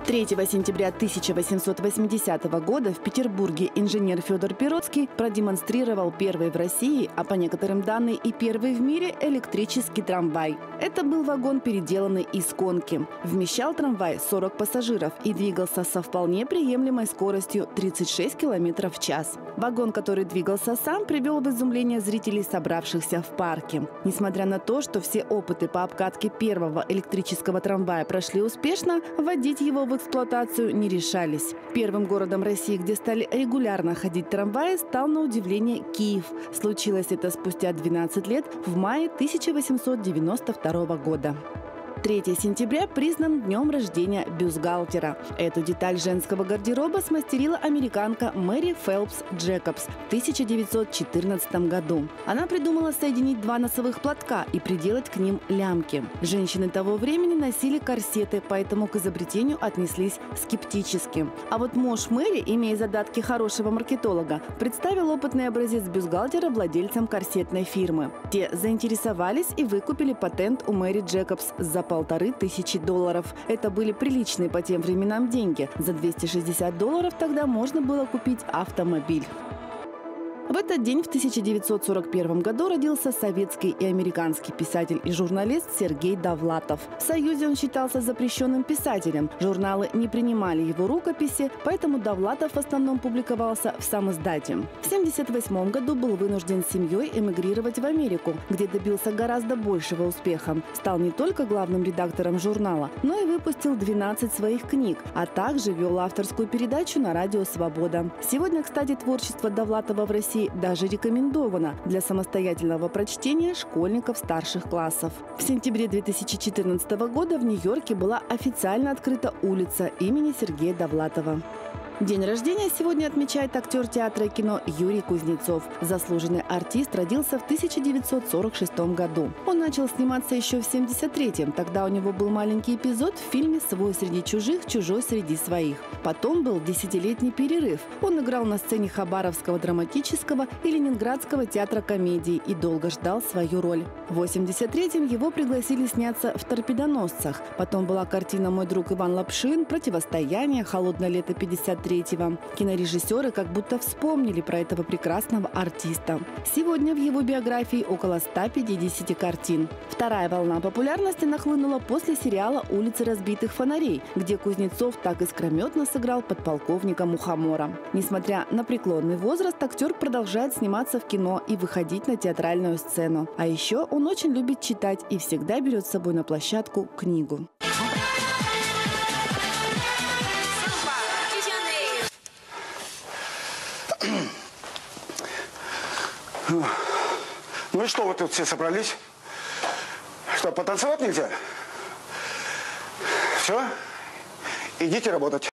3 сентября 1880 года в Петербурге инженер Федор Пероцкий продемонстрировал первый в России, а по некоторым данным и первый в мире, электрический трамвай. Это был вагон, переделанный из конки. Вмещал трамвай 40 пассажиров и двигался со вполне приемлемой скоростью 36 км в час. Вагон, который двигался сам, привел в изумление зрителей, собравшихся в парке. Несмотря на то, что все опыты по обкатке первого электрического трамвая прошли успешно, вводить его в эксплуатацию не решались. Первым городом России, где стали регулярно ходить трамваи, стал на удивление Киев. Случилось это спустя 12 лет, в мае 1892 года. 3 сентября признан днем рождения бюстгальтера. Эту деталь женского гардероба смастерила американка Мэри Фелпс Джекобс в 1914 году. Она придумала соединить два носовых платка и приделать к ним лямки. Женщины того времени носили корсеты, поэтому к изобретению отнеслись скептически. А вот муж Мэри, имея задатки хорошего маркетолога, представил опытный образец бюстгальтера владельцам корсетной фирмы. Те заинтересовались и выкупили патент у Мэри Джекобс за $1500. Это были приличные по тем временам деньги. За $260 тогда можно было купить автомобиль. В этот день, в 1941 году, родился советский и американский писатель и журналист Сергей Довлатов. В Союзе он считался запрещенным писателем. Журналы не принимали его рукописи, поэтому Довлатов в основном публиковался в самиздате. В 1978 году был вынужден с семьей эмигрировать в Америку, где добился гораздо большего успеха. Стал не только главным редактором журнала, но и выпустил 12 своих книг, а также вел авторскую передачу на радио «Свобода». Сегодня, кстати, творчество Довлатова в России даже рекомендовано для самостоятельного прочтения школьников старших классов. В сентябре 2014 года в Нью-Йорке была официально открыта улица имени Сергея Довлатова. День рождения сегодня отмечает актер театра и кино Юрий Кузнецов. Заслуженный артист родился в 1946 году. Он начал сниматься еще в 1973-м. Тогда у него был маленький эпизод в фильме «Свой среди чужих, чужой среди своих». Потом был десятилетний перерыв. Он играл на сцене Хабаровского драматического и Ленинградского театра комедии и долго ждал свою роль. В 1983-м его пригласили сняться в «Торпедоносцах». Потом была картина «Мой друг Иван Лапшин», «Противостояние», «Холодное лето 53». Кинорежиссеры как будто вспомнили про этого прекрасного артиста. Сегодня в его биографии около 150 картин. Вторая волна популярности нахлынула после сериала «Улицы разбитых фонарей», где Кузнецов так искрометно сыграл подполковника Мухомора. Несмотря на преклонный возраст, актер продолжает сниматься в кино и выходить на театральную сцену. А еще он очень любит читать и всегда берет с собой на площадку книгу. Ну и что вы тут все собрались? Что, потанцевать нельзя? Все, идите работать.